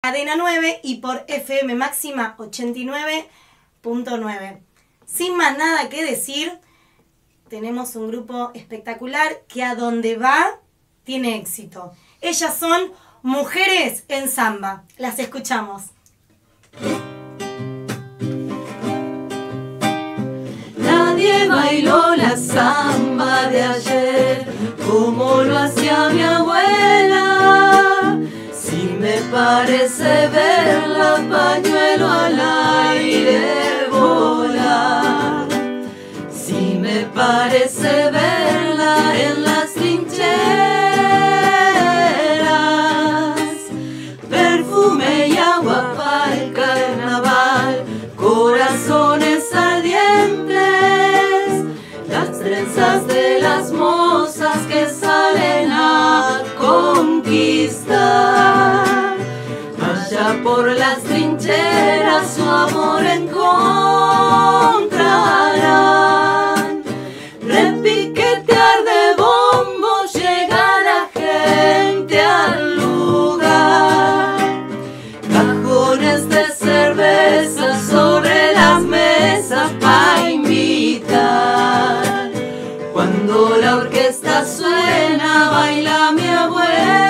Cadena 9 y por FM Máxima 89.9. Sin más nada que decir, tenemos un grupo espectacular que a donde va tiene éxito. Ellas son Mujeres en Samba. Las escuchamos. Nadie bailó la samba de ayer como lo hacía mi abuela. Si me parece verla pañuelo al aire volar. Si me parece verla en las trincheras. Perfume y agua para el carnaval, corazones ardientes, las trenzas de las mozas que salen a conquistar. Allá por las trincheras su amor encontrarán. Repiquetear de bombo, llega la gente al lugar. Cajones de cerveza sobre las mesas para invitar. Cuando la orquesta suena, baila mi abuela.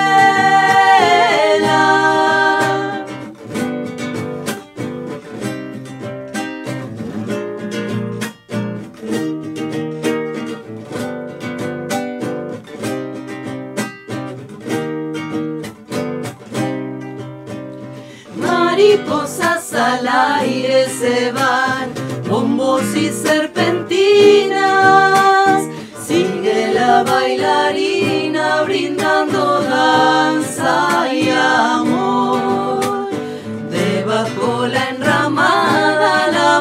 Mariposas al aire se van, bombos y serpentinas. Sigue la bailarina brindando danza y amor. Debajo la enramada la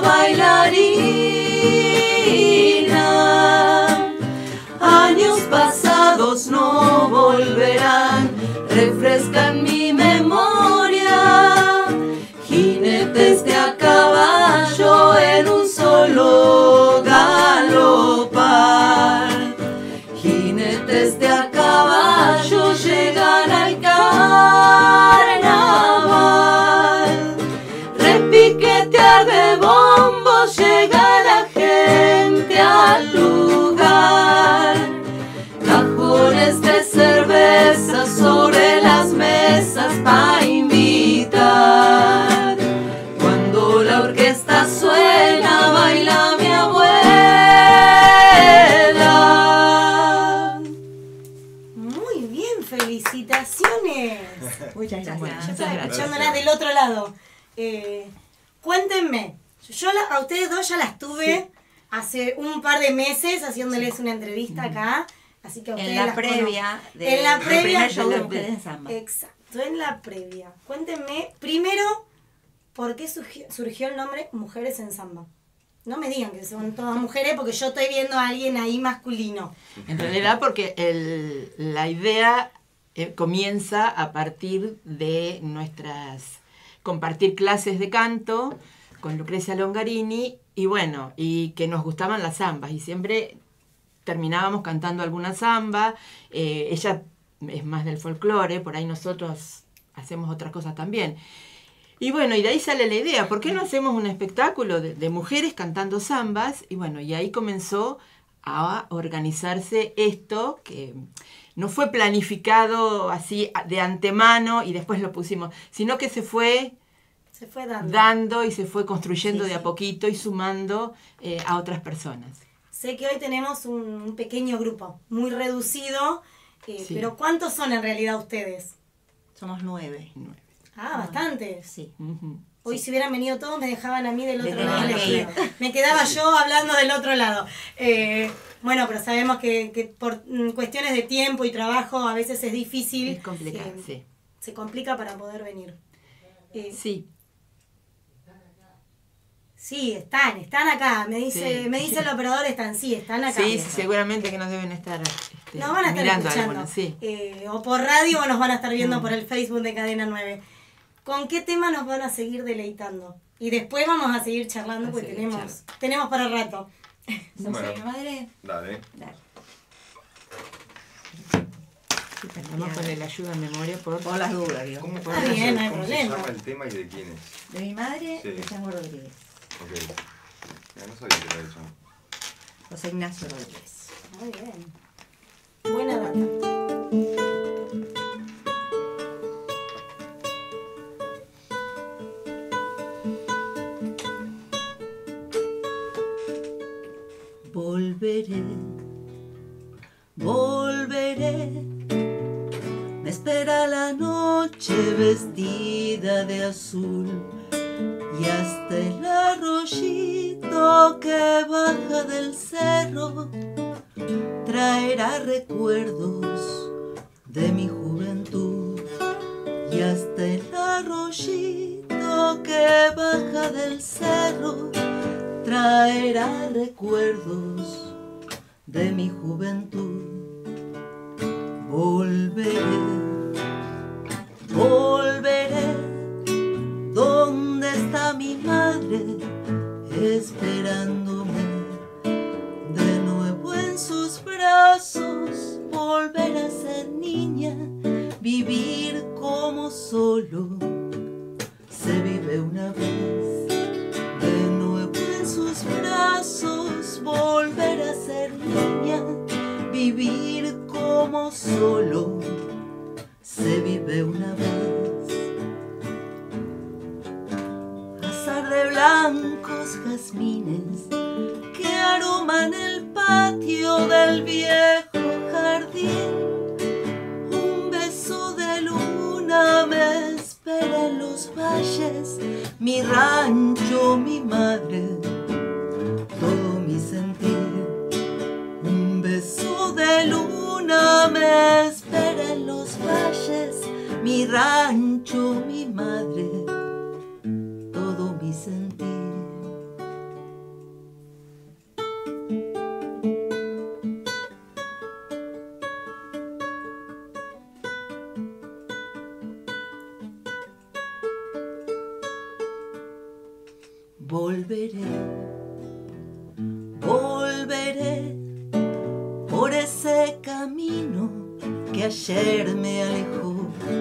bailarina. Años pasados no volverán, refrescan mi memoria. Jinetes de a caballo en un solo galopar. Jinetes de a caballo llegan al carnaval. Repiquetear de bombo, llega la gente al lugar. Cajones de cerveza sobre las mesas para invitar. Cuando la orquesta suena, baila mi abuela. Muy bien, felicitaciones. Muchas gracias. Yo estaba escuchándolas del otro lado. Cuéntenme, a ustedes dos ya las tuve hace un par de meses haciéndoles una entrevista acá. Así que a ustedes En la las previa conozco. En la previa del primer show de Mujeres en Samba. Exacto, en la previa. Cuéntenme, primero, ¿por qué surgió el nombre Mujeres en Samba? No me digan que son todas mujeres porque yo estoy viendo a alguien ahí masculino. En realidad porque la idea comienza a partir de compartir clases de canto con Lucrecia Longarini y bueno, y que nos gustaban las zambas y siempre terminábamos cantando alguna zamba. Ella es más del folclore, por ahí nosotros hacemos otras cosas también. Y bueno, y de ahí sale la idea, ¿por qué no hacemos un espectáculo de mujeres cantando zambas? Y bueno, y ahí comenzó a organizarse esto, que no fue planificado así de antemano y después lo pusimos, sino que se fue dando y se fue construyendo de a poquito y sumando a otras personas. Sé que hoy tenemos un pequeño grupo, muy reducido, pero ¿cuántos son en realidad ustedes? Somos 9. Ah, bastantes. Sí. Hoy si hubieran venido todos me dejaban a mí del otro Desde lado. aquí. Me quedaba yo hablando del otro lado. Bueno, pero sabemos que por cuestiones de tiempo y trabajo a veces es difícil. Es complicado, sí. Se complica para poder venir. Sí. Sí, están acá. Me dice el operador, están acá. Sí, seguramente que nos deben estar nos van a estar mirando escuchando. algunos, sí. O por radio o nos van a estar viendo por el Facebook de Cadena 9. ¿Con qué tema nos van a seguir deleitando? Y después vamos a seguir charlando porque tenemos para rato. ¿Somos mi madre? Dale. Vamos con el ayuda a memoria Por las dudas, digo. ¿Cómo, Está bien, no hay ¿cómo se problema. llama el tema y de quién es? De mi madre, Sí. de Chango Rodríguez. Ok. Ya no sabía que era eso. José Ignacio Rodríguez. Muy bien. Buena data. Volveré, volveré. Me espera la noche vestida de azul y hasta el arroyito que baja del cerro traerá recuerdos de mi juventud. Y hasta el arroyito que baja del cerro traerá recuerdos de mi juventud. Volveré, volveré. ¿Dónde está mi madre esperándome? De nuevo en sus brazos, volver a ser niña, vivir como solo se vive una vez. De nuevo en sus brazos, volver a ser niña, vivir como solo se vive una vez. Azar de blancos jazmines que aroman el patio del viejo jardín. Un beso de luna me espera en los valles, mi rancho, mi madre, todo mi sentir. Un beso de luna me espera en los valles, mi rancho, mi madre, todo mi sentir. Volveré, volveré por ese camino que ayer me alejó,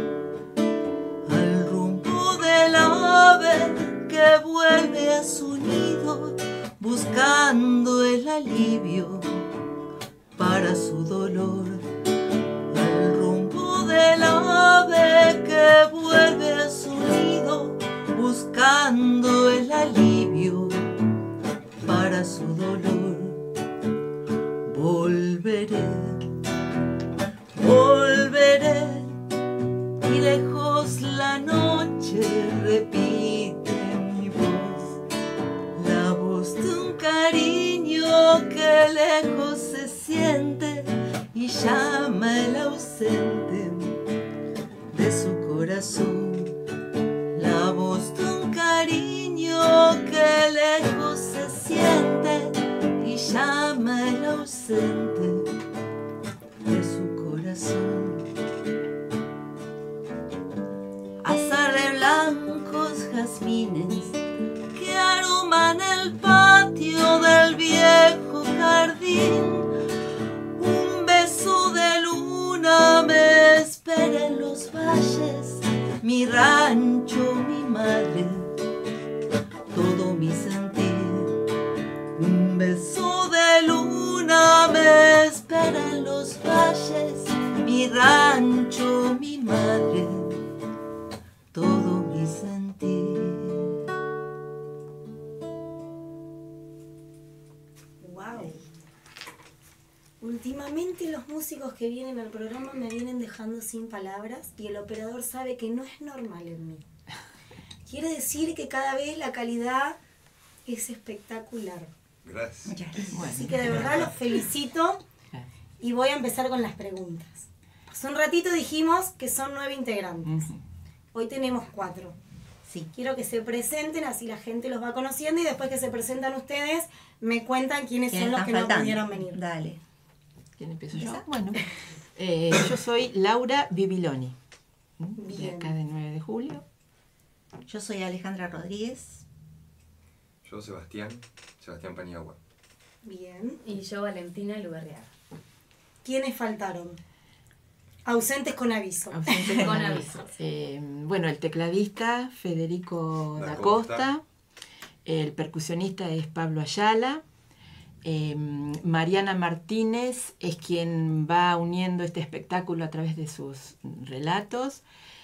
al rumbo del ave que vuelve a su nido, buscando el alivio para su dolor. Al rumbo del ave que vuelve a su nido, buscando el alivio para su dolor. Volveré, volveré, y lejos la noche repite mi voz, la voz de un cariño que lejos se siente y llama el ausente de su corazón. La voz de un cariño que lejos se siente y llama el ausente de su corazón. Azar de blancos jazmines que aroman el patio del viejo jardín. Un beso de luna me espera en los valles, mi rancho, mi madre, todo mi sentir. Un beso de luna me espera en los valles, mi rancho, mi madre, todo mi sentir. Wow. Últimamente los músicos que vienen al programa me vienen dejando sin palabras y el operador sabe que no es normal en mí. Quiere decir que cada vez la calidad es espectacular. Gracias. Muchas gracias. Así que de verdad los felicito y voy a empezar con las preguntas. Hace un ratito dijimos que son 9 integrantes. Hoy tenemos 4. Sí. Quiero que se presenten, así la gente los va conociendo y después que se presentan ustedes me cuentan quiénes son los que no pudieron venir. Dale. ¿Quién empiezo yo? ¿Empieza? Bueno, yo soy Laura Bibiloni, de Bien. acá de 9 de julio. Yo soy Alejandra Rodríguez. Yo, Sebastián Paniagua. Bien. Y yo, Valentina Luberriaga. ¿Quiénes faltaron? Ausentes con aviso. Ausente Con con aviso. aviso. Bueno, el tecladista Federico Da da Costa. Costa, el percusionista es Pablo Ayala, Mariana Martínez es quien va uniendo este espectáculo a través de sus relatos.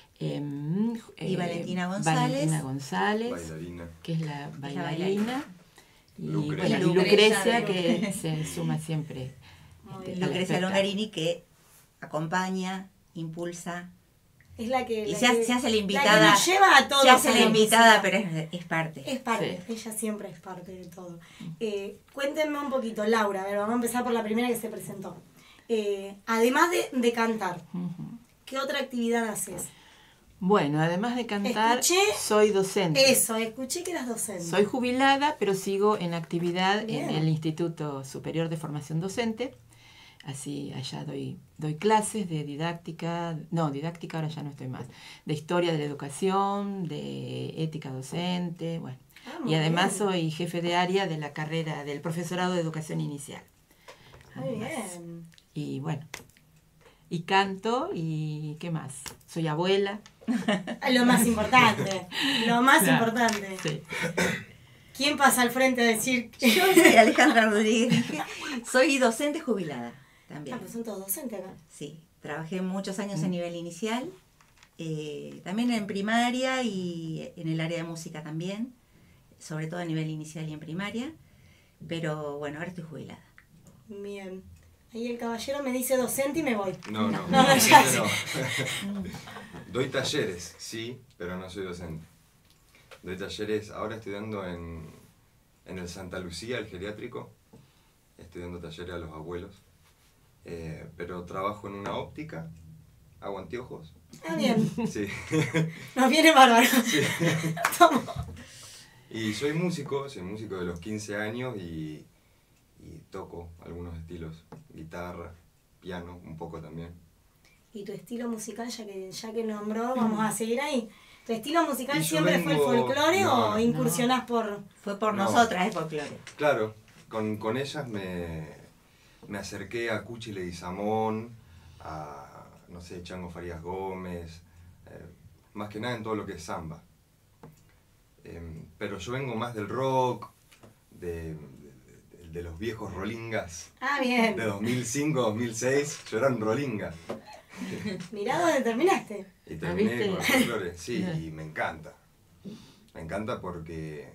Y Valentina González. Bailarina. que es la bailarina. bailarina. Y, Lucrecia. bueno, y Lucrecia, que se suma siempre. Muy al bien. Lucrecia espectáculo. Longarini, que acompaña, impulsa. Es la que... Y la se hace que- la la invitada. que nos lleva a todos. Se hace a la la invitada, música. pero es parte. Es parte, Sí. ella siempre es parte de todo. Cuéntenme un poquito, Laura, a ver, vamos a empezar por la primera que se presentó. Además de cantar, Ujú. ¿qué otra actividad haces? Bueno, además de cantar, Escuché- soy docente. Eso, escuché que eras docente. Soy jubilada, pero sigo en actividad Bien. en el Instituto Superior de Formación Docente. Así allá doy clases de didáctica, no, didáctica ahora ya no estoy más, de historia de la educación, de ética docente, bueno. Ah, muy Y además bien. soy jefe de área de la carrera del profesorado de educación inicial. Muy Además. bien. Y bueno, y canto y ¿qué más? Soy abuela. Lo más importante, lo más Claro. importante. Sí. ¿Quién pasa al frente a decir? Yo soy Alejandra Rodríguez, soy docente jubilada también. Ah, pues son todos docentes acá. Sí, trabajé muchos años a nivel inicial, también en primaria y en el área de música también, sobre todo a nivel inicial y en primaria, pero bueno, ahora estoy jubilada. Bien. Ahí el caballero me dice docente y me voy. No, No, ya sé. Doy talleres, sí, pero no soy docente. Doy talleres, ahora estoy dando en el Santa Lucía, el geriátrico. Estoy dando talleres a los abuelos. Pero trabajo en una óptica, hago anteojos. Ah, bien. Sí. Nos viene bárbaro. Vamos. Y soy músico de los 15 años y toco algunos estilos, guitarra, piano, un poco también. Y tu estilo musical, ya que nombró, vamos a seguir ahí. ¿Tu estilo musical Y yo siempre fue el vengo- folclore no, o no. incursionás por...? Fue por No. nosotras, es folclore. Claro, con ellas me acerqué a Cuchi Leguizamón, a, no sé, Chango Farías Gómez, más que nada en todo lo que es samba. Pero yo vengo más del rock, de los viejos rolingas, Ah, bien. de 2005, 2006, yo era un rolinga. Mirá dónde terminaste. Y terminé ¿viste? con el folclore, sí, y me encanta. Me encanta porque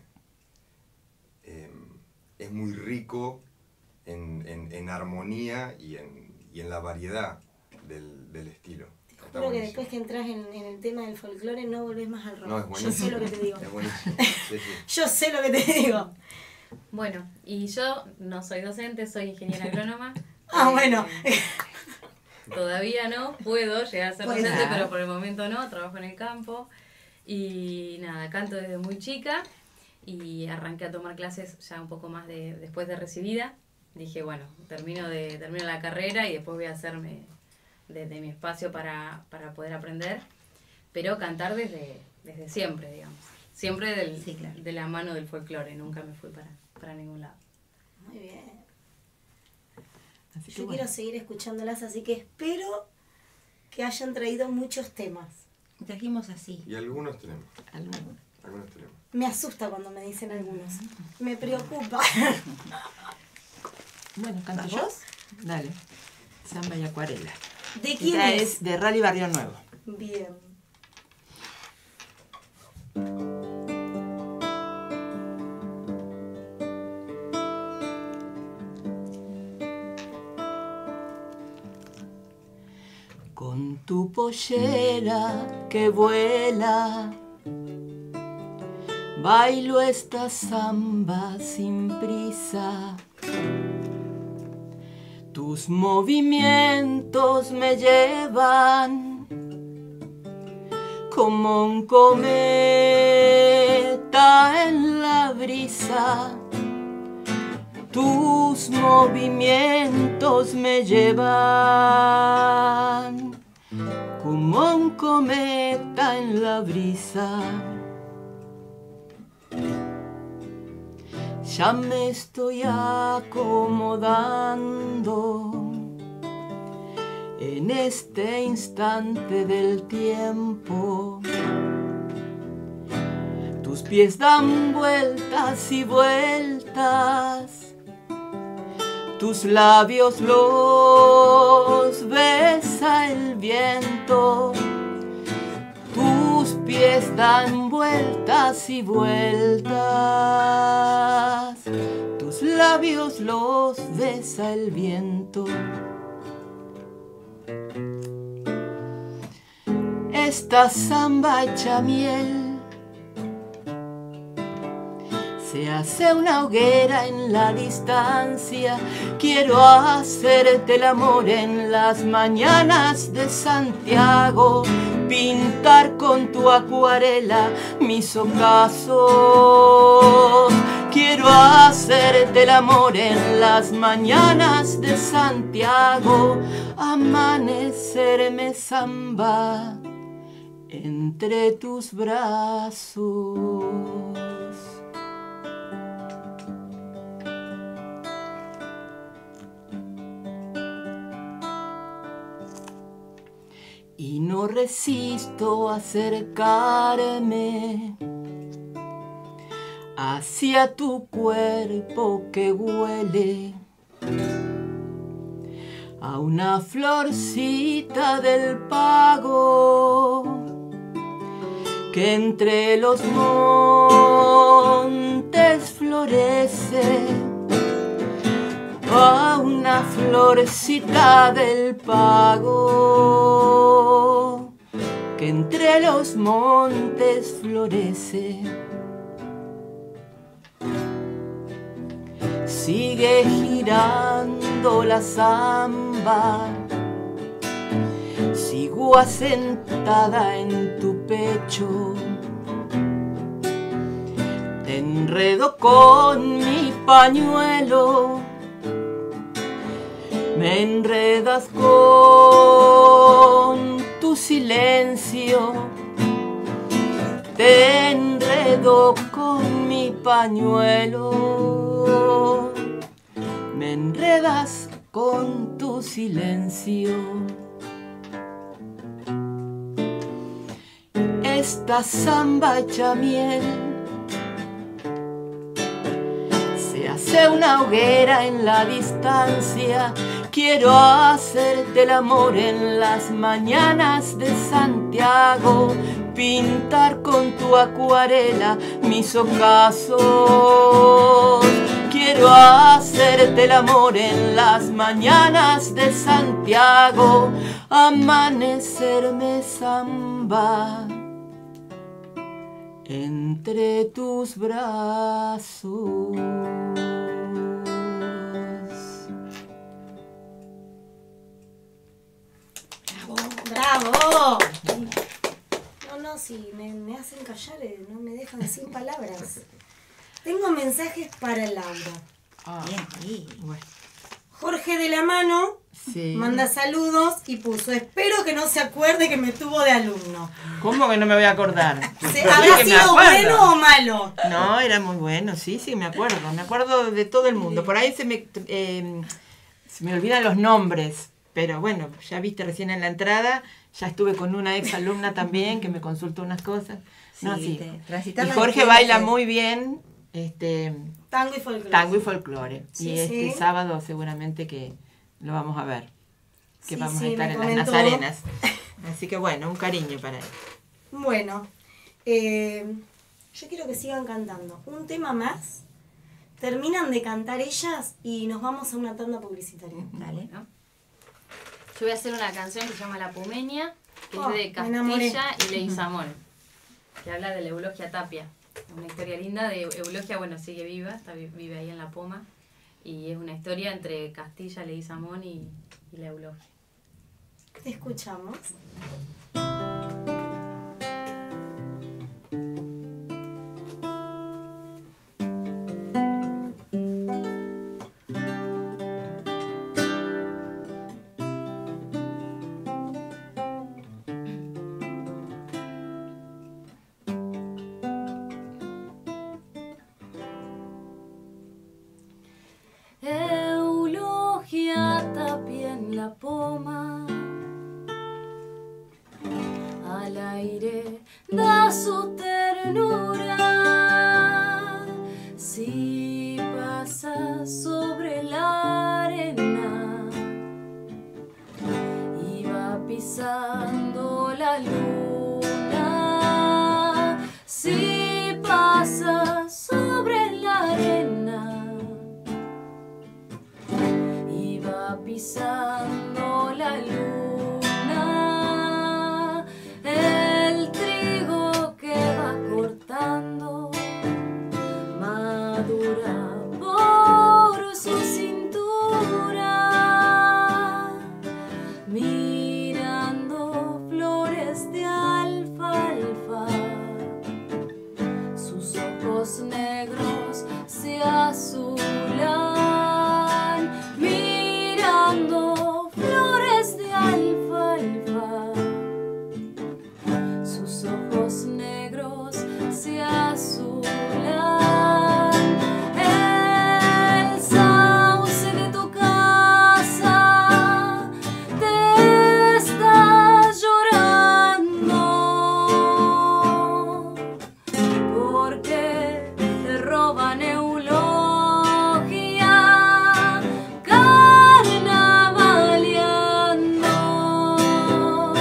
es muy rico en armonía y en la variedad del estilo. Está Juro que buenísimo. después que entras en el tema del folclore no volvés más al rock. No, es Yo buenísimo. sé lo que te digo. Es buenísimo. Sí, sí. Yo sé lo que te digo. Bueno, y yo no soy docente, soy ingeniera agrónoma. Ah, bueno. Todavía no, puedo llegar a ser Puede docente, ser. pero por el momento no, trabajo en el campo. Y nada, canto desde muy chica y arranqué a tomar clases ya un poco más después de recibida. Dije, bueno, termino la carrera y después voy a hacerme de mi espacio para poder aprender. Pero cantar desde siempre, digamos. Siempre Sí, claro. de la mano del folclore, nunca me fui para ningún lado. Muy bien. Así que Yo bueno. quiero seguir escuchándolas, así que espero que hayan traído muchos temas. Trajimos así. Y algunos tenemos. Algún- Algunos tenemos. Me asusta cuando me dicen algunos. Me preocupa. Bueno, ¿canto ¿Vas yo? vos? Dale. Samba y acuarela. ¿De quién Esta es? es de Rally Barrio Nuevo. Bien. Con tu pollera que vuela, bailo esta samba sin prisa. Tus movimientos me llevan como un cometa en la brisa. Tus movimientos me llevan como un cometa en la brisa. Ya me estoy acomodando en este instante del tiempo. Tus pies dan vueltas y vueltas, tus labios los besa el viento. Tus pies dan vueltas y vueltas, tus labios los besa el viento. Esta samba hecha miel se hace una hoguera en la distancia. Quiero hacerte el amor en las mañanas de Santiago, pintar con tu acuarela mis ocasos. Quiero hacerte el amor en las mañanas de Santiago, amanecerme samba entre tus brazos. Y no resisto a acercarme hacia tu cuerpo que huele a una florcita del pago que entre los montes florece, a una florcita del pago que entre los montes florece. Sigue girando la samba, sigo asentada en tu pecho, te enredo con mi pañuelo, me enredas con tu silencio, te enredo con mi pañuelo, me enredas con tu silencio. Esta samba hecha miel se hace una hoguera en la distancia. Quiero hacerte el amor en las mañanas de Santiago, pintar con tu acuarela mis ocasos. Quiero hacerte el amor en las mañanas de Santiago, amanecerme samba entre tus brazos. ¡Bravo! No, sí, me hacen callar, no me dejan sin palabras. Tengo mensajes para Laura. Bien, ahí. Bueno, Jorge de la Mano sí. manda saludos y puso: espero que no se acuerde que me tuvo de alumno. ¿Cómo que no me voy a acordar? ¿Habrá que me sido acuerdo. bueno o malo? No, era muy bueno, sí, me acuerdo de todo el mundo. Por ahí se me olvidan los nombres, pero bueno, ya viste recién en la entrada, ya estuve con una ex alumna también que me consultó unas cosas. No, sí. Transitar Y la Jorge escuela baila es- muy bien Tango y folclore. tango y folclore. Sí, Y este sí. sábado seguramente que lo vamos a ver, que Sí, vamos sí, a estar me en las comentó. Nazarenas. Así que bueno, un cariño para él. Bueno, yo quiero que sigan cantando. Un tema más. Terminan de cantar ellas y nos vamos a una tanda publicitaria. Dale. ¿no? Yo voy a hacer una canción que se llama La Pumeña, que Oh, es de me enamoré. Castilla y Leguizamón, que habla de la Eulogia Tapia. Una historia linda de Eulogia, bueno, sigue viva, vive ahí en La Poma, y es una historia entre Castilla, Leguizamón y la Eulogia. Te escuchamos. Eulogia Tapia en La Poma, si pasa sobre la arena y va pisando la luna, el trigo que va cortando madura por su cintura, mirando flores de alfalfa, sus ojos negros se azulan, mirando flores de alfalfa, sus ojos negros se azulan. El sauce de tu casa te está llorando porque te roban eulogia carnavaleando,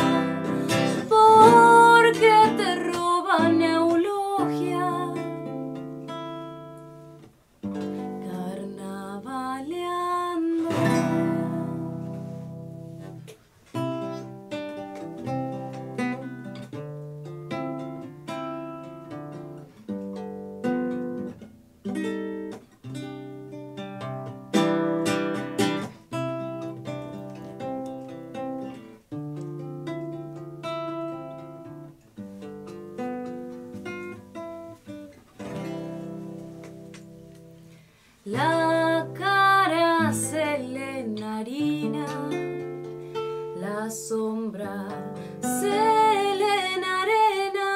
porque te roban eulogia carnavaleando. La cara se le enharina, la sombra se le enarena,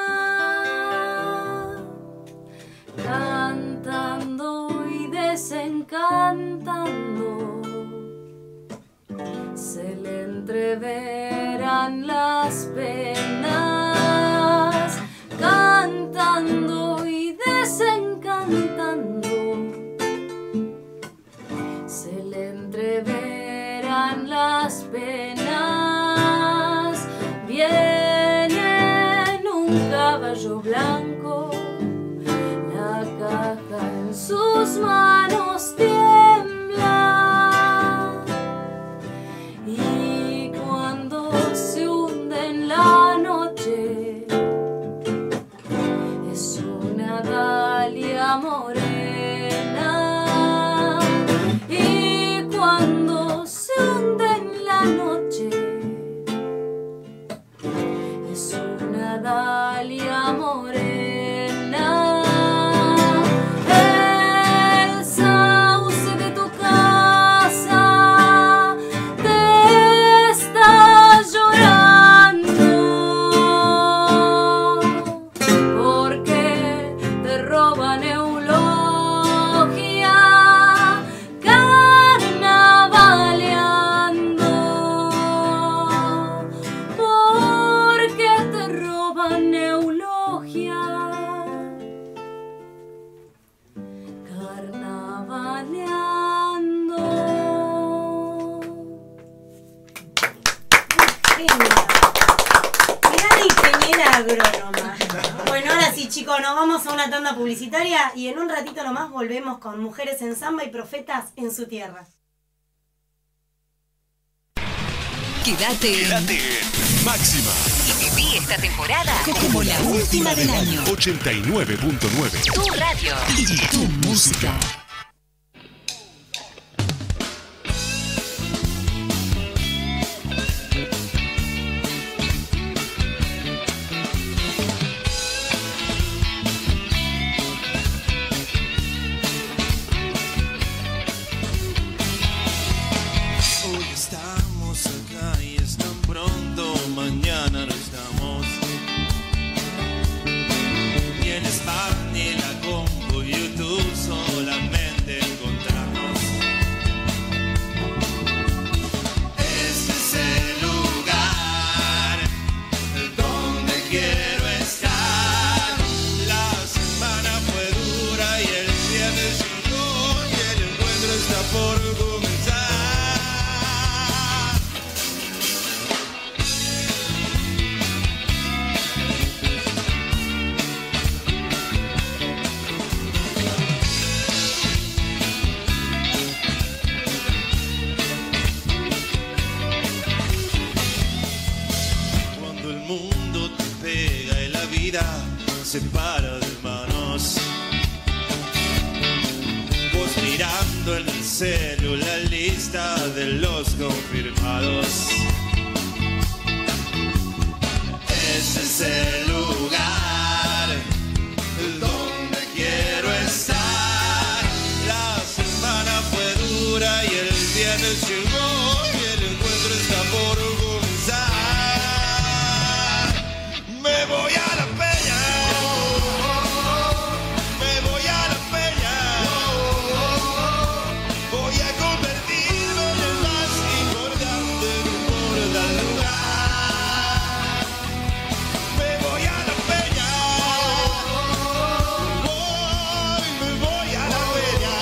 cantando y desencantando, se le entreveran las penas, cantando y desencantando, se le entreveran las penas. Viene en un caballo blanco, la caja en sus manos tiembla, y cuando se hunde en la noche es una dalia morena, y cuando se hunde en la noche es una dalia morena. El sauce de tu casa te está llorando porque te roban eulogia carnavaleando, porque te roban eulogia carnavaleando. Mirá la ingeniera agrónoma. Bueno, ahora sí, chicos, nos vamos a una tanda publicitaria y en un ratito nomás volvemos con Mujeres en Samba y Profetas en su tierra. Quédate en Máxima y viví esta temporada como la última del año. 89.9. Tu radio y tu música. Hoy estamos acá y es tan pronto, mañana no estamos. Ni el spam, ni la combo, YouTube solamente. separa de manos. Vos mirando en el celu la lista de los confirmados. Ese es el lugar donde quiero estar. La semana fue dura y el viernes llegó y el encuentro está por comenzar. Me voy a la peña, me voy a la peña. Voy a convertirme en el más importante, no importa el lugar. Me voy a la peña, me voy a la peña.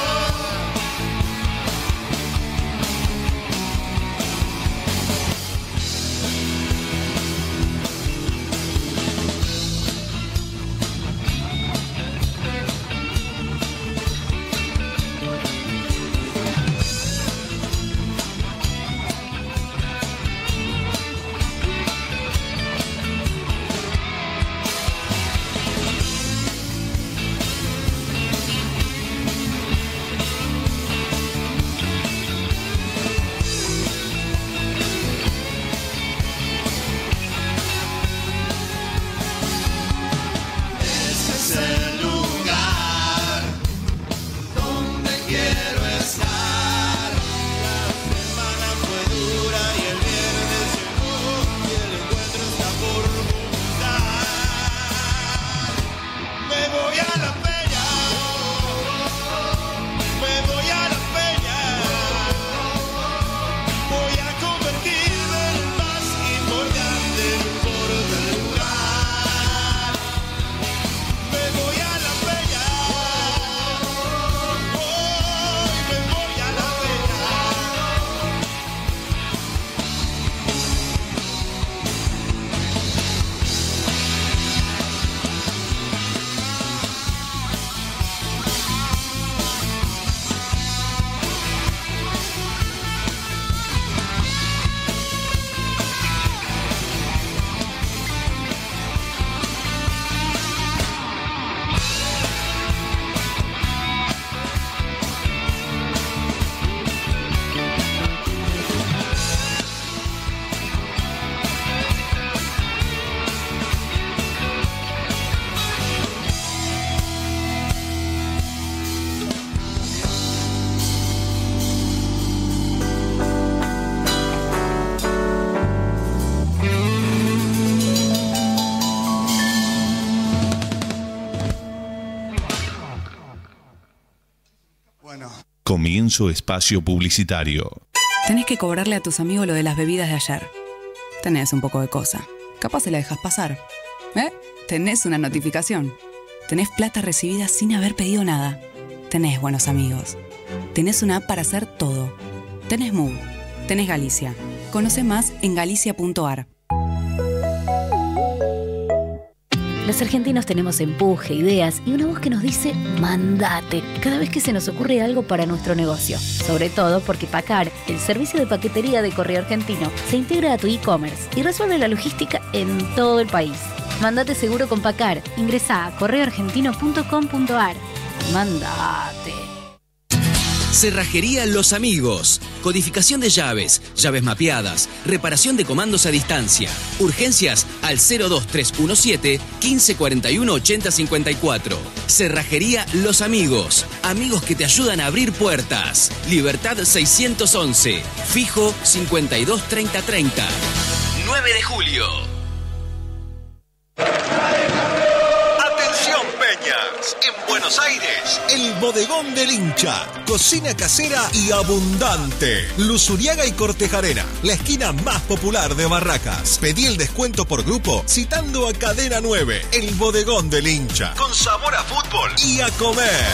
Comienzo espacio publicitario. Tenés que cobrarle a tus amigos lo de las bebidas de ayer. Tenés un poco de cosa. Capaz se la dejas pasar. Tenés una notificación. Tenés plata recibida sin haber pedido nada. Tenés buenos amigos. Tenés una app para hacer todo. Tenés Move. Tenés Galicia. Conoce más en galicia.ar. Los argentinos tenemos empuje, ideas y una voz que nos dice ¡mandate! Cada vez que se nos ocurre algo para nuestro negocio. Sobre todo porque Pacar, el servicio de paquetería de Correo Argentino, se integra a tu e-commerce y resuelve la logística en todo el país. Mandate seguro con Pacar. Ingresá a correoargentino.com.ar. ¡Mandate! Cerrajería Los Amigos. Codificación de llaves, llaves mapeadas, reparación de comandos a distancia. Urgencias al 02317 1541 8054. Cerrajería Los Amigos. Amigos que te ayudan a abrir puertas. Libertad 611. Fijo 523030. 9 de julio. En Buenos Aires, el Bodegón del Hincha. Cocina casera y abundante. Luzuriaga y Cortejarena, la esquina más popular de Barracas. Pedí el descuento por grupo citando a Cadena 9. El Bodegón del Hincha. Con sabor a fútbol y a comer.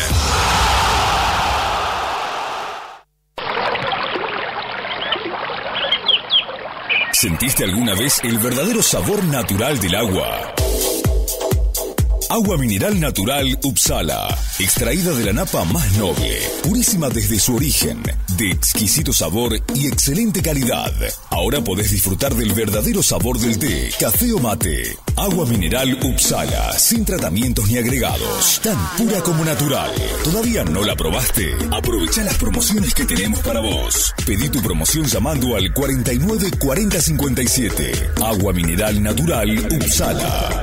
¿Sentiste alguna vez el verdadero sabor natural del agua? Agua mineral natural Uppsala, extraída de la napa más noble, purísima desde su origen, de exquisito sabor y excelente calidad. Ahora podés disfrutar del verdadero sabor del té, café o mate. Agua mineral Uppsala, sin tratamientos ni agregados, tan pura como natural. ¿Todavía no la probaste? Aprovecha las promociones que tenemos para vos. Pedí tu promoción llamando al 49 40 57. Agua mineral natural Uppsala.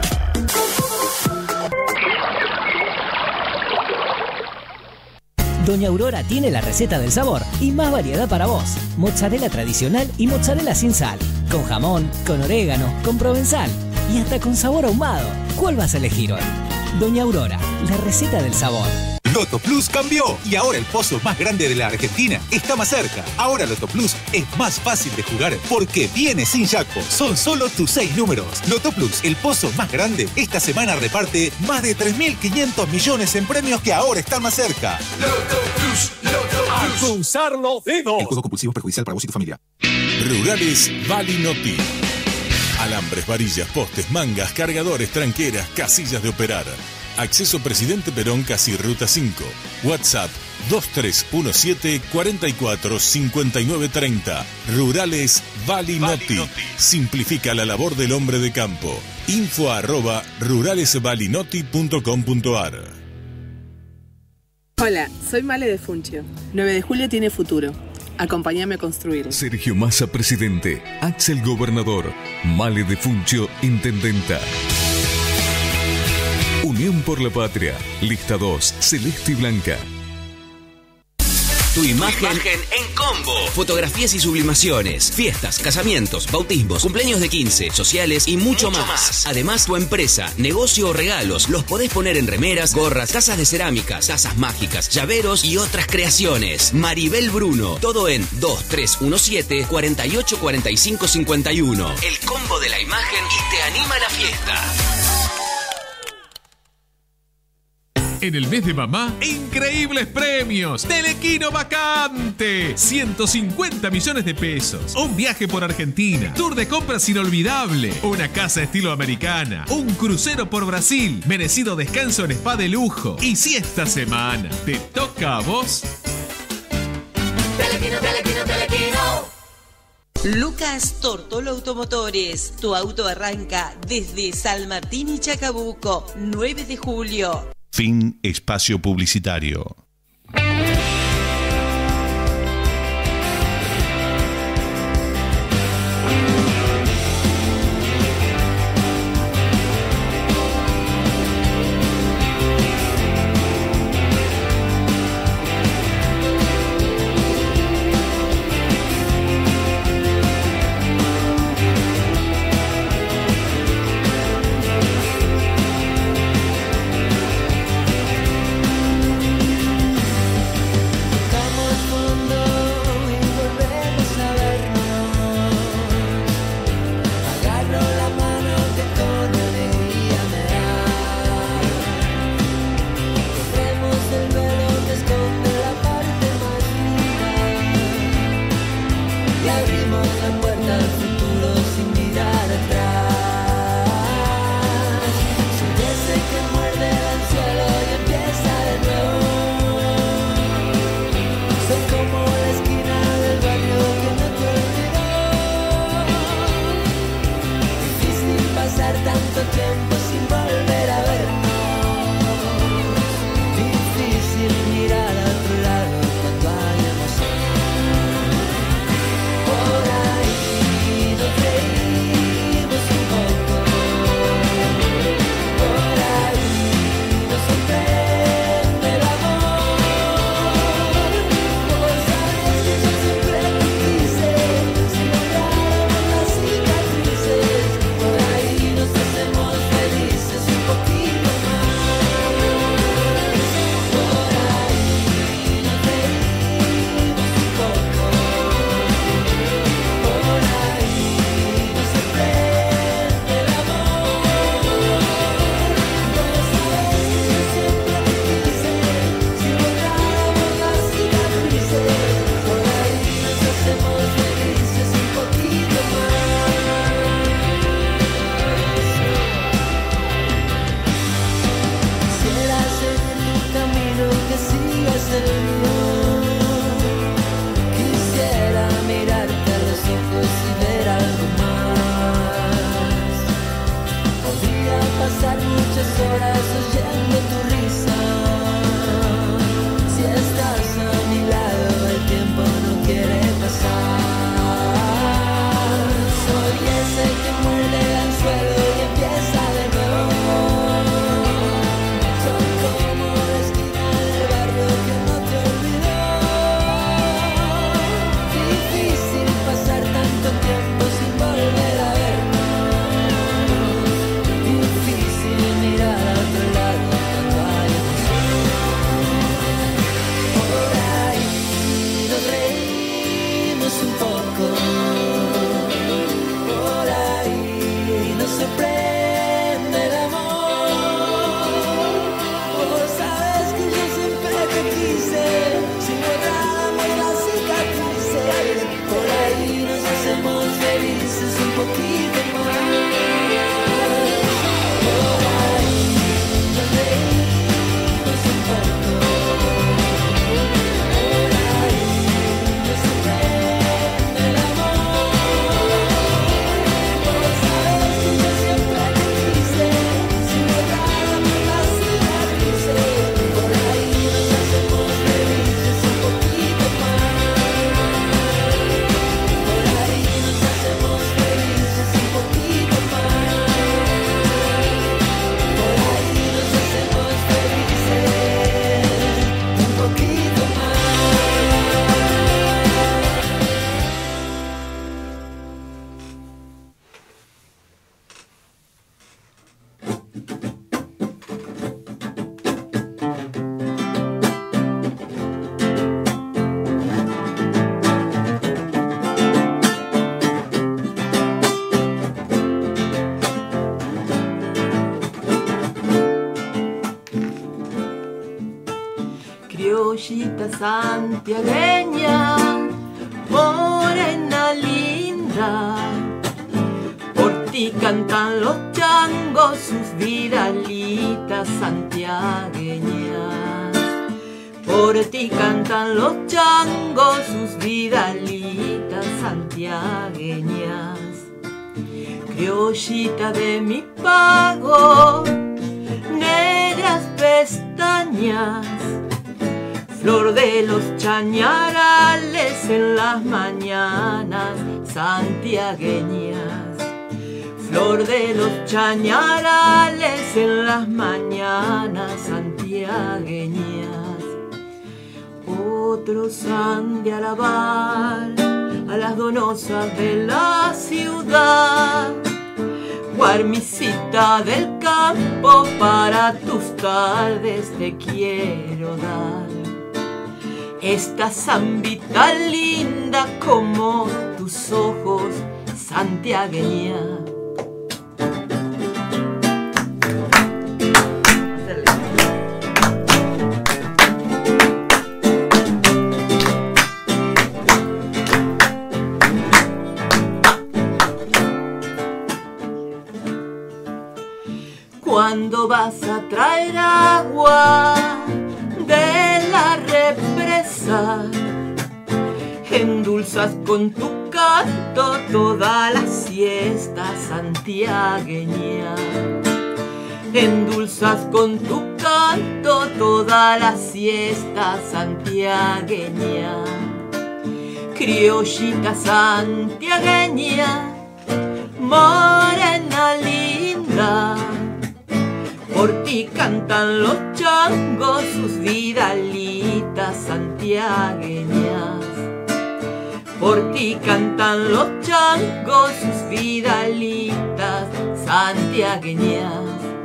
Doña Aurora tiene la receta del sabor y más variedad para vos. Mozzarella tradicional y mozzarella sin sal. Con jamón, con orégano, con provenzal y hasta con sabor ahumado. ¿Cuál vas a elegir hoy? Doña Aurora, la receta del sabor. Loto Plus cambió y ahora el pozo más grande de la Argentina está más cerca. Ahora Loto Plus es más fácil de jugar porque viene sin jackpot. Son solo tus 6 números. Loto Plus, el pozo más grande, esta semana reparte más de 3.500 millones en premios que ahora están más cerca. Loto Plus, Loto Plus. A cruzar los dedos. El juego compulsivo es perjudicial para vos y tu familia. Rurales Balinoti. Alambres, varillas, postes, mangas, cargadores, tranqueras, casillas de operar. Acceso Presidente Perón, casi Ruta 5. WhatsApp 2317 44 59 30. Rurales Balinoti. Simplifica la labor del hombre de campo. info@ruralesbalinoti.com.ar. Hola, soy Male de Funchio. 9 de julio tiene futuro. Acompáñame a construir. Sergio Massa, presidente. Axel, gobernador. Male de Funchio, intendenta. Unión por la Patria. Lista 2, celeste y blanca. Tu imagen en combo. Fotografías y sublimaciones, fiestas, casamientos, bautismos, cumpleaños de 15, sociales y mucho más. Además, tu empresa, negocio o regalos los podés poner en remeras, gorras, tazas de cerámicas, tazas mágicas, llaveros y otras creaciones. Maribel Bruno. Todo en 2317 48 45 51. El combo de la imagen y te anima a la fiesta. En el mes de mamá, increíbles premios. Telequino vacante. 150 millones de pesos. Un viaje por Argentina. Tour de compras inolvidable. Una casa estilo americana. Un crucero por Brasil. Merecido descanso en spa de lujo. Y si esta semana te toca a vos. Telequino, Telequino, Telequino. Lucas Tortolo Automotores. Tu auto arranca desde San Martín y Chacabuco. 9 de julio. Fin espacio publicitario. criollita santiagueña, morena linda. Por ti cantan los changos sus vidalitas santiagueñas. Por ti cantan los changos sus vidalitas santiagueñas. Criollita de mi pago, negras pestañas, flor de los chañarales en las mañanas santiagueñas. Flor de los chañarales en las mañanas santiagueñas. Otros han de alabar a las donosas de la ciudad. Guarmisita del campo, para tus tardes te quiero dar esta zambita linda como tus ojos santiagueña. Cuando vas a traer agua de la represa, endulzas con tu canto toda la siesta santiagueña. Endulzas con tu canto toda la siesta santiagueña. Criollita santiagueña, morena linda. Por ti cantan los changos sus vidalitas santiagueñas. Por ti cantan los changos sus vidalitas santiagueñas.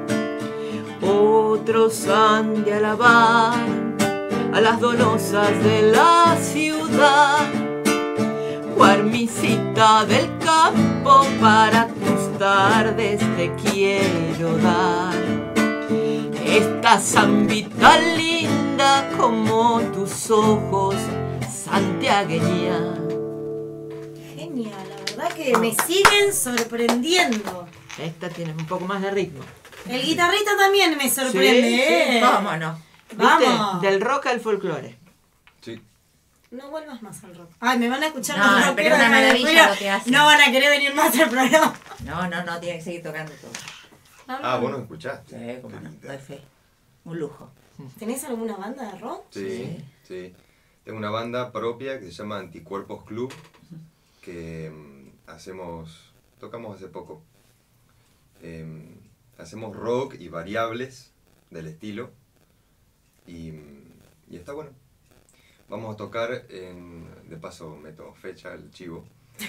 Otros han de alabar a las donosas de la ciudad. Guarmisita del campo, para tus tardes te quiero dar esta zambita linda como tus ojos santiagueña. Genial, la verdad que me siguen sorprendiendo. Esta tiene un poco más de ritmo. El guitarrista también me sorprende, Sí, ¿eh? vámonos. Vamos. ¿Viste? Del rock al folclore. Sí. No vuelvas más al rock. Ay, me van a escuchar No, los pero rockeros una de maravilla Venezuela. lo que hace. No van a querer venir más al programa. No, tiene que seguir tocando todo. Ah, vos no escuchaste. Sí, cómo no, doy fe. Un lujo. ¿Tenés alguna banda de rock? Sí, sí. Tengo una banda propia que se llama Anticuerpos Club, que tocamos hace poco. Hacemos rock y variables del estilo, y está bueno. Vamos a tocar, de paso meto fecha, el chivo,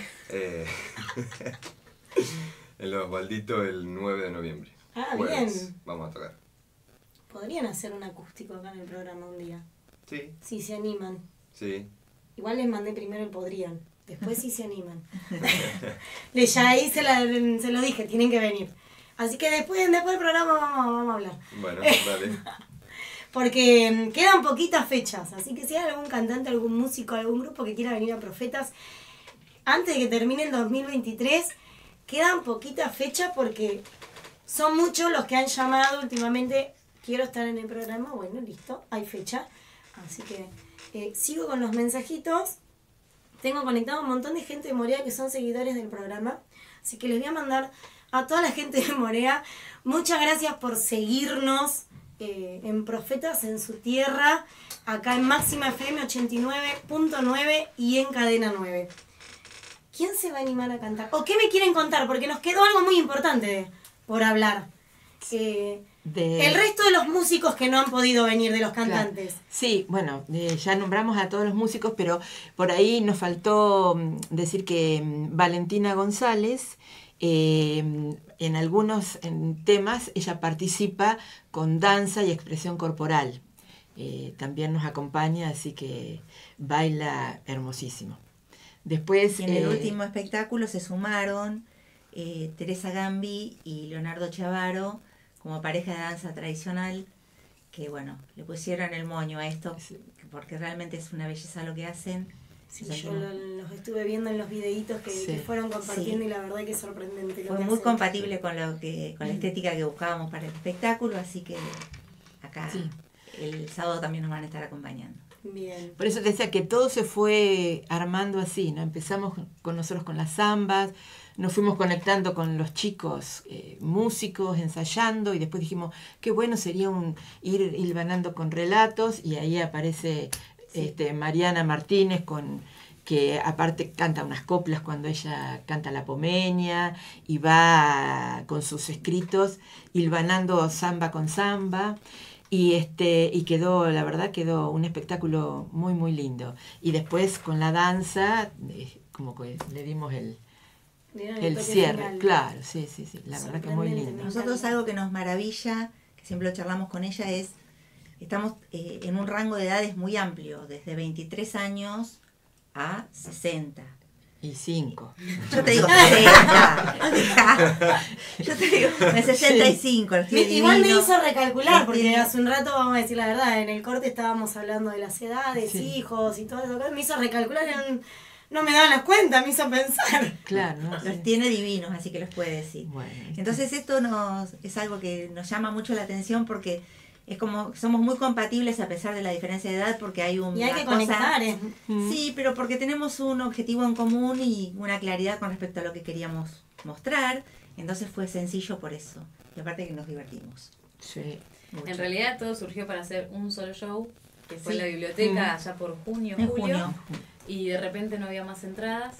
en Los Balditos el 9 de noviembre. Ah, Jueves. bien. Vamos a tocar. Podrían hacer un acústico acá en el programa un día. Sí. Si se animan. Sí. Igual les mandé primero el podrían. Después si se animan. Ya ahí se lo dije, tienen que venir. Así que después del programa vamos a hablar. Bueno, dale. Porque quedan poquitas fechas, así que si hay algún cantante, algún músico, algún grupo que quiera venir a Profetas, antes de que termine el 2023, quedan poquitas fechas porque son muchos los que han llamado últimamente, quiero estar en el programa, bueno, listo, hay fecha. Así que sigo con los mensajitos. Tengo conectado un montón de gente de Morea que son seguidores del programa, así que les voy a mandar a toda la gente de Morea, muchas gracias por seguirnos en Profetas en su tierra, acá en Máxima FM 89.9 y en Cadena 9. ¿Quién se va a animar a cantar? ¿O qué me quieren contar? Porque nos quedó algo muy importante por hablar. El resto de los músicos que no han podido venir, de los cantantes. Claro. Sí, bueno, ya nombramos a todos los músicos, pero por ahí nos faltó decir que Valentina González, en algunos temas, ella participa con danza y expresión corporal. También nos acompaña, así que baila hermosísimo. Después, y en el último espectáculo se sumaron Teresa Gambi y Leonardo Chavaro como pareja de danza tradicional, que bueno, le pusieron el moño a esto, porque realmente es una belleza lo que hacen. Sí, yo los estuve viendo en los videitos que fueron compartiendo y la verdad que es sorprendente. Fue muy compatible con la estética que buscábamos para el espectáculo, así que acá el sábado también nos van a estar acompañando. Bien. Por eso te decía que todo se fue armando así, ¿no? Empezamos con nosotros con las zambas, nos fuimos conectando con los chicos músicos, ensayando, y después dijimos, qué bueno sería ir hilvanando con relatos, y ahí aparece Mariana Martínez, que aparte canta unas coplas cuando ella canta La Pomeña, y va con sus escritos hilvanando samba con samba. Y quedó, la verdad, quedó un espectáculo muy, muy lindo. Y después con la danza, como que le dimos el cierre. Final. Claro, sí, la verdad que muy lindo. Nosotros algo que nos maravilla, que siempre lo charlamos con ella, es estamos en un rango de edades muy amplio, desde 23 años a 60. Y 5. Yo te digo 60. Yo te digo, en 65. Igual me hizo recalcular, porque hace un rato, vamos a decir la verdad, en el corte estábamos hablando de las edades, hijos y todo eso. Me hizo recalcular, no me daban las cuentas, me hizo pensar. Claro, los tiene divinos, así que los puede decir. Bueno, entonces esto es algo que nos llama mucho la atención, porque es como somos muy compatibles a pesar de la diferencia de edad, porque hay y hay que conectar. Sí, pero porque tenemos un objetivo en común y una claridad con respecto a lo que queríamos mostrar, entonces fue sencillo por eso, y aparte que nos divertimos. Sí. En realidad todo surgió para hacer un solo show, que fue en la biblioteca allá por julio. Y de repente no había más entradas.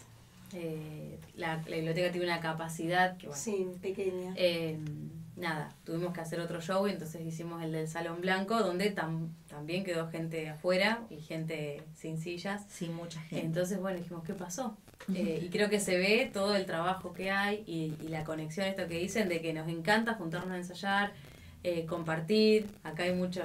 La biblioteca tiene una capacidad que, pequeña. Nada, tuvimos que hacer otro show, y entonces hicimos el del Salón Blanco, donde también quedó gente afuera y gente sin sillas. Sí, mucha gente. Entonces, bueno, dijimos, ¿qué pasó? Y creo que se ve todo el trabajo que hay y la conexión, esto que dicen, de que nos encanta juntarnos a ensayar, compartir. Acá hay mucho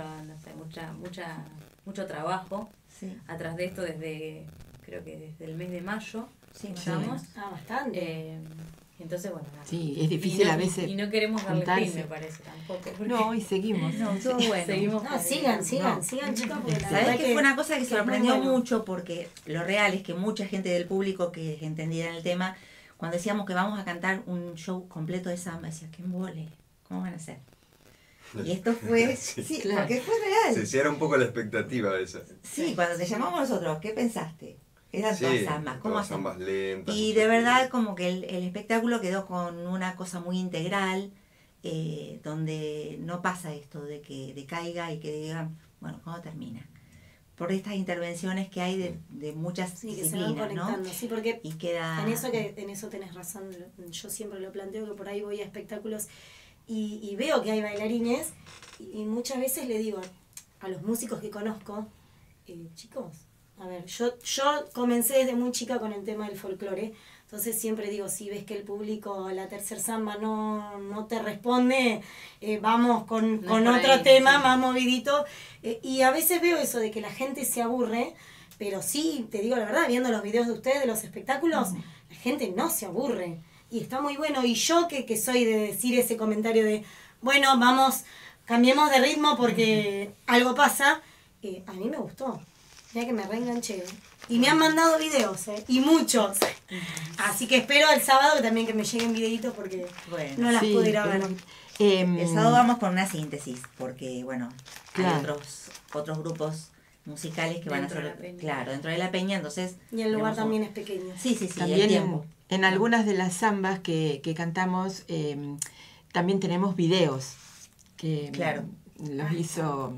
trabajo atrás de esto, creo que desde el mes de mayo. Estamos. Bastante. Entonces, bueno, nada. Sí, es difícil a veces. Y no queremos darle juntarse. fin, me parece, tampoco. No, y seguimos. Todo bueno. Seguimos. Sigan, chicos. ¿Sabés que fue una cosa que sorprendió mucho? Porque lo real es que mucha gente del público que es entendida en el tema, cuando decíamos que vamos a cantar un show completo de samba, decía, ¿qué embole? ¿Cómo van a hacer? Y esto fue, porque fue real. Sí, era un poco la expectativa esa. Sí, cuando te llamamos nosotros, ¿qué pensaste? Eran todas zambas. ¿Cómo hacemos? Zambas lentas. Y de verdad como que el espectáculo quedó con una cosa muy integral, donde no pasa esto de que decaiga y que digan, bueno, ¿cuándo termina? Por estas intervenciones que hay de muchas disciplinas, que se van conectando, ¿no? Sí, porque y queda... en eso tenés razón. Yo siempre lo planteo, que por ahí voy a espectáculos y veo que hay bailarines, y muchas veces le digo a los músicos que conozco, chicos, a ver, yo comencé desde muy chica con el tema del folclore, entonces siempre digo, si ves que el público a la tercer samba no te responde, vamos con otro tema más movidito, y a veces veo eso de que la gente se aburre, pero sí, te digo la verdad, viendo los videos de ustedes, de los espectáculos, la gente no se aburre, y está muy bueno, y yo que soy de decir ese comentario de, bueno, vamos, cambiemos de ritmo porque algo pasa, a mí me gustó. Mira que me reenganché. Y me han mandado videos, y muchos. Así que espero el sábado también que me lleguen videitos, porque no las pude ir a ver. El sábado vamos con una síntesis, porque bueno, Claro. hay otros grupos musicales que van a hacer, claro, dentro de la peña, entonces... Y el lugar también es pequeño. Sí, También en algunas de las zambas que cantamos, también tenemos videos que los hizo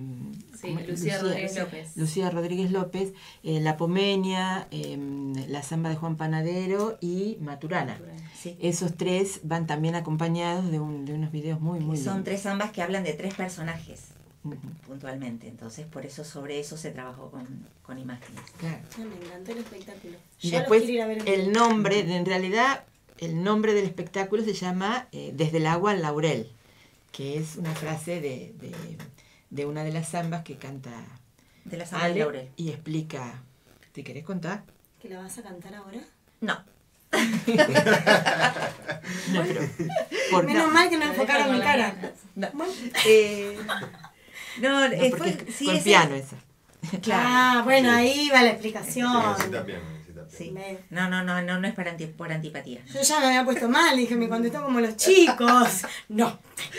Lucía Rodríguez López, La Pomeña, la zamba de Juan Panadero y Maturana. Sí. Esos tres van también acompañados de unos videos muy, muy lindos. Son 3 zambas que hablan de 3 personajes, puntualmente. Entonces, por eso, sobre eso se trabajó con imágenes. Claro. Me encantó el espectáculo. Y Ya después los quiero ir a ver el nombre, en realidad, el nombre del espectáculo se llama Desde el agua al laurel, que es una frase de una de las zambas que canta de la zamba Ale, del laurel. y explica. ¿Te querés contar? ¿Que la vas a cantar ahora? No. No, pero Menos mal que no enfocaron mi cara. No. Bueno. No, porque fue, es sí, con ese- piano esa. Claro. Ah, bueno, ahí va la explicación. Necesita bien. Sí. No es para por antipatía. Yo ya me había puesto mal, dije, me contestó como los chicos. No.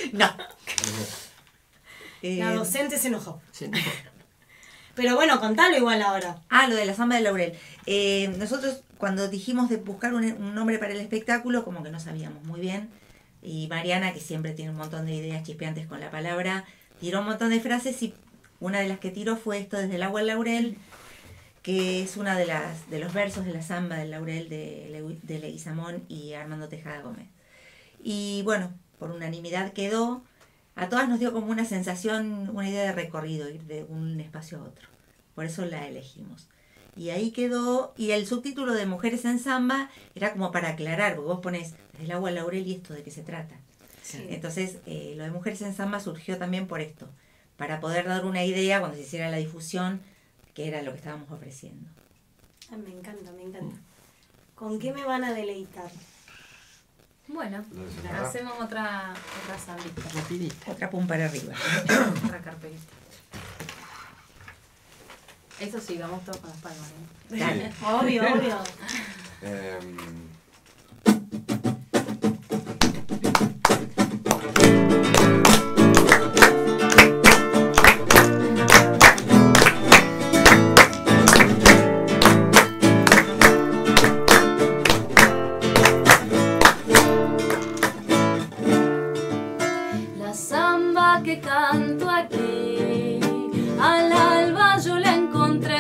La docente se enojó. Pero bueno, contalo igual ahora. Lo de la samba del laurel. Nosotros cuando dijimos de buscar un nombre para el espectáculo, como que no sabíamos muy bien. Y Mariana, que siempre tiene un montón de ideas chispeantes con la palabra, tiró un montón de frases y una de las que tiró fue esto desde el agua al laurel, que es una de los versos de la samba del laurel de Leguizamón y Armando Tejada Gómez. Y bueno, por unanimidad quedó. A todas nos dio como una sensación, una idea de recorrido, ir de un espacio a otro. Por eso la elegimos. Y ahí quedó, y el subtítulo de Mujeres en Samba era como para aclarar, porque vos ponés desde el agua al laurel y esto de qué se trata. Sí. Entonces, lo de Mujeres en Samba surgió también por esto, para poder dar una idea cuando se hiciera la difusión, que era lo que estábamos ofreciendo. Me encanta. ¿Con qué me van a deleitar? Bueno, hacemos otra sambita. Rapidito. Otra pum para arriba. Otra carpelita. Eso sí, vamos todos con las palmas. ¿Eh? Dale. Obvio. La samba que canto aquí, al alba yo la encontré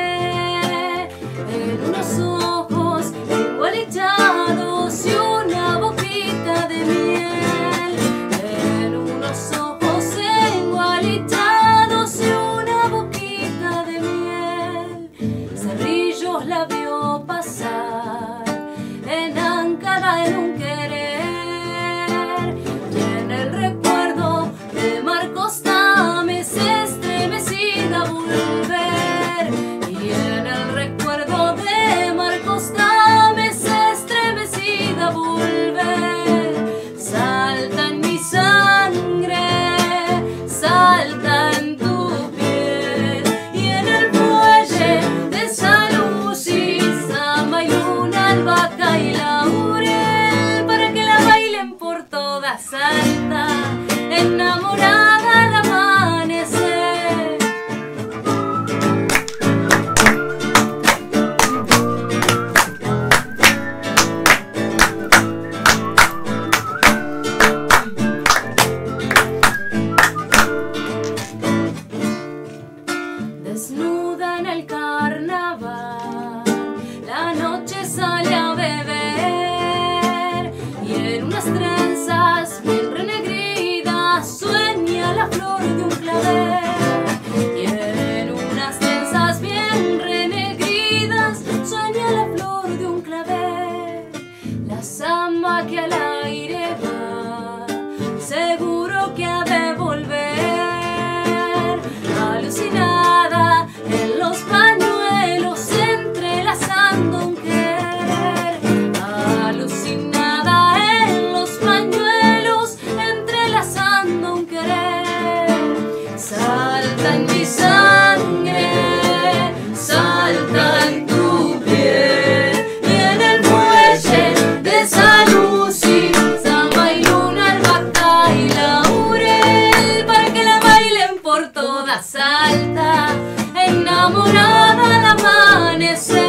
en unos ojos igualizados y una boquita de miel, en unos ojos igualizados y una boquita de miel. Cerrillos la vio pasar en Ankara en un querer, y en el recuerdo de Marcos Tames estremecida volver, y en el recuerdo de Marcos Tames estremecida volver. Salta en mi sangre, salta en tu piel, y en el muelle de Salusi, samba y luna, albahaca y laurel, para que la bailen por todas. Salta, enamorada al amanecer. Desnuda en el carnaval, la noche sale a beber, y en unas trenzas bien renegridas sueña la flor de un clavel, y en unas trenzas bien renegridas sueña la flor de un clavel. La samba que al aire va, seguro que ha de volver, alucinada en los pañuelos entrelazando un querer, alucinada en los pañuelos entrelazando un querer. Salta en mi sangre, salta en tu piel, y en el muelle de Salusi, samba y luna, albahaca y laurel, para que la bailen por todas. Salta, enamorada al amanecer.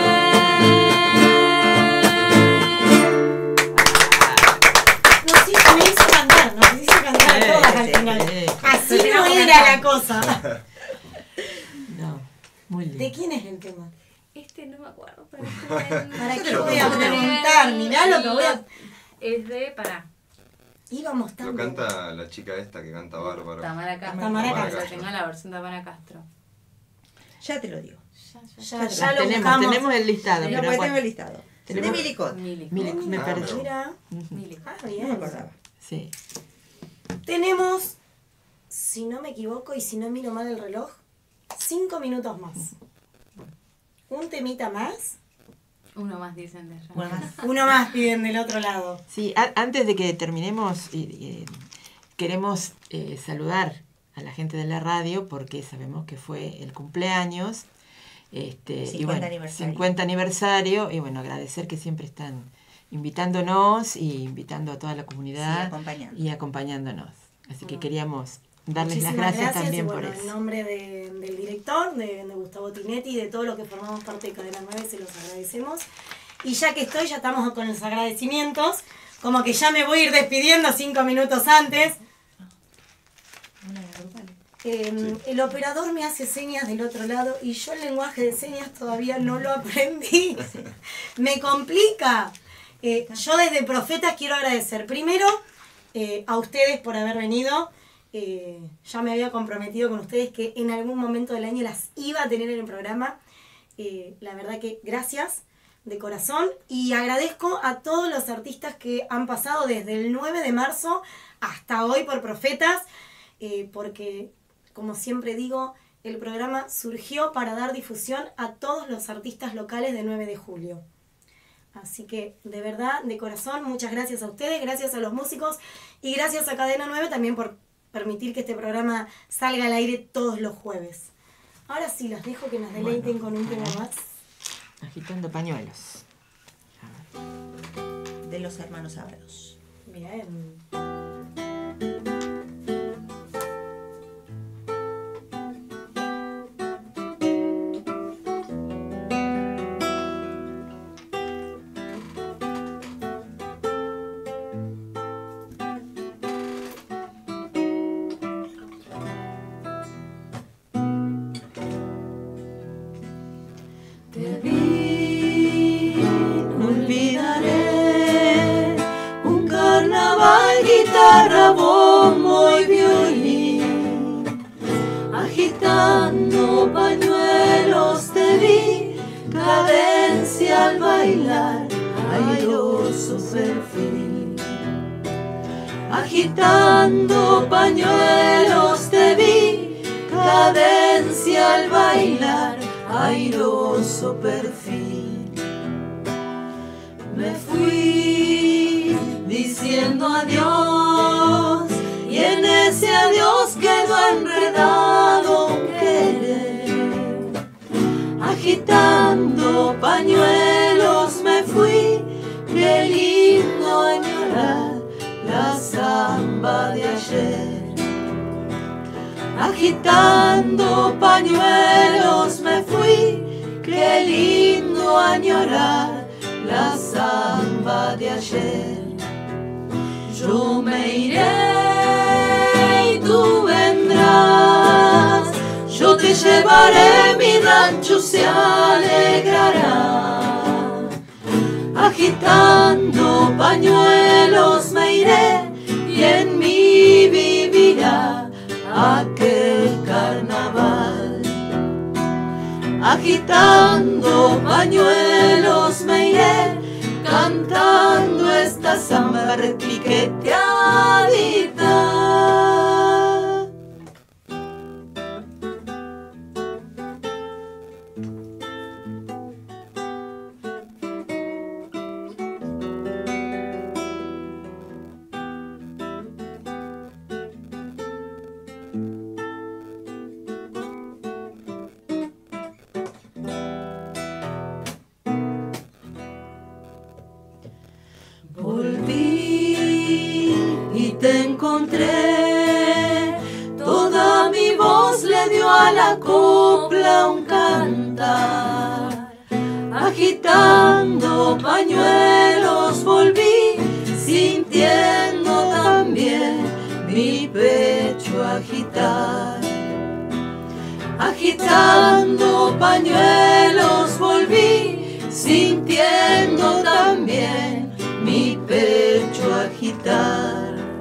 Nos hizo cantar a todas al final. Así no era la cosa. No, muy lindo. ¿De quién es el tema? No me acuerdo. ¿Para qué voy a preguntar? Mirá lo que voy a... Es de Íbamos Lo tan... canta la chica esta que canta bárbaro. Tamara Castro. Tamara Castro. Tengo la versión de Tamara Castro. Ya te lo digo. Ya lo buscamos. Tenemos el listado. No, pero pues bueno. tengo el listado. Tenemos- De Milicot. Me parece. Mira. Mili. Bien. No me acordaba. Sí. Tenemos, si no me equivoco y si no miro mal el reloj, 5 minutos más. Un temita más. Uno más dicen de ella. Uno más piden del otro lado. Sí, antes de que terminemos, queremos saludar a la gente de la radio porque sabemos que fue el cumpleaños. 50 aniversario. 50 aniversario, y bueno, agradecer que siempre están invitándonos y invitando a toda la comunidad y acompañándonos. Así que queríamos darles las gracias también por eso. En nombre del director, de Gustavo Tinetti y de todos los que formamos parte de Cadena 9, se los agradecemos. Y ya que estoy, ya estamos con los agradecimientos, como que ya me voy a ir despidiendo 5 minutos antes. El operador me hace señas del otro lado y yo el lenguaje de señas todavía no lo aprendí. Me complica. Yo desde Profetas quiero agradecer primero a ustedes por haber venido. Ya me había comprometido con ustedes que en algún momento del año las iba a tener en el programa. La verdad que gracias de corazón, y agradezco a todos los artistas que han pasado desde el 9 de marzo hasta hoy por Profetas, porque como siempre digo, el programa surgió para dar difusión a todos los artistas locales del 9 de julio. Así que, de verdad, de corazón, muchas gracias a ustedes, gracias a los músicos y gracias a Cadena 9 también por permitir que este programa salga al aire todos los jueves. Ahora sí, los dejo que nos deleiten con un tema más. Agitando pañuelos. De los hermanos Ábalos. Bien. Guitarra, bombo y violín, agitando pañuelos te vi, cadencia al bailar, airoso perfil. Agitando pañuelos te vi, cadencia al bailar, airoso perfil. Me fui diciendo adiós, y en ese adiós quedó enredado un querer. Agitando pañuelos me fui, qué lindo añorar la samba de ayer. Agitando pañuelos me fui, qué lindo añorar la samba de ayer. Yo me iré y tú vendrás, yo te llevaré, mi rancho se alegrará. Agitando pañuelos me iré y en mí vivirá aquel carnaval. Agitando pañuelos me iré, cantando esta samba repiqueteadita. Te encontré, toda mi voz le dio a la copla un cantar. Agitando pañuelos volví, sintiendo también mi pecho agitar. Agitando pañuelos volví, sintiendo también mi pecho agitar.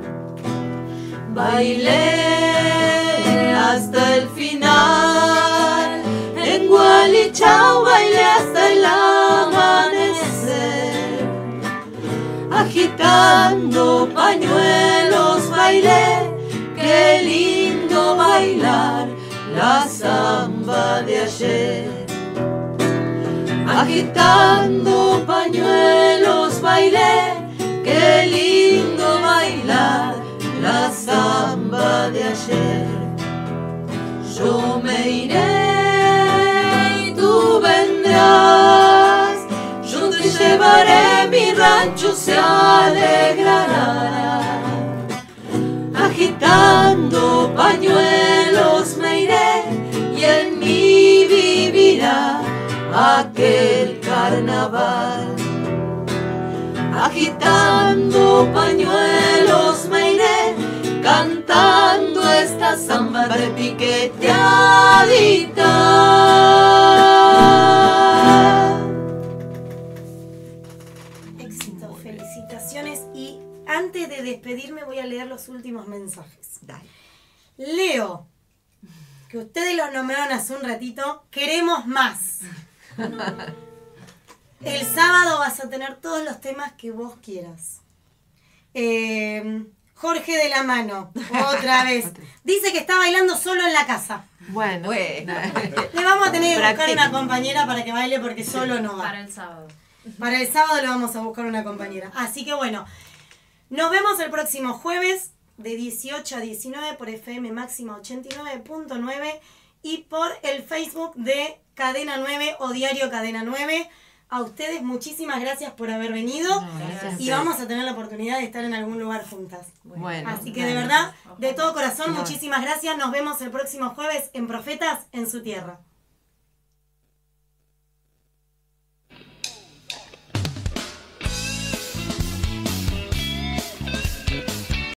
Bailé hasta el final, en Gualichao bailé hasta el amanecer. Agitando pañuelos bailé, qué lindo bailar la samba de ayer. Agitando pañuelos bailé, qué lindo bailar la samba de ayer. Yo me iré y tú vendrás, yo te llevaré, mi rancho se alegrará. Agitando pañuelos me iré y en mí vivirá aquel carnaval. Agitando pañuelos me iré, cantando esta samba de piqueteadita. Éxito, felicitaciones. Y antes de despedirme voy a leer los últimos mensajes. Dale. Leo, que ustedes los nombraron hace un ratito, queremos más. El sábado vas a tener todos los temas que vos quieras. Jorge de la Mano, otra vez. Dice que está bailando solo en la casa. Bueno. Le vamos a tener que buscar una compañera para que baile porque solo no va. Para el sábado. Para el sábado le vamos a buscar una compañera. Así que bueno, nos vemos el próximo jueves de 18 a 19 por FM Máxima 89.9 y por el Facebook de Cadena 9 o Diario Cadena 9. A ustedes muchísimas gracias por haber venido y vamos a tener la oportunidad de estar en algún lugar juntas. Bueno, así que de verdad, de todo corazón, muchísimas gracias. Nos vemos el próximo jueves en Profetas en su tierra.